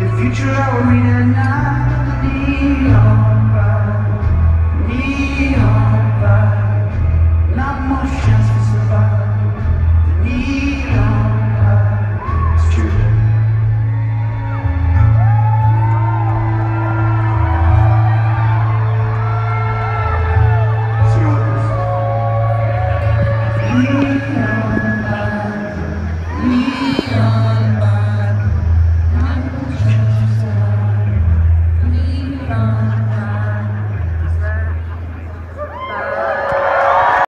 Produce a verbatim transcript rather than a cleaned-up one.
future I will read at night. Neon bright, neon bright, not much chance to survive. The neon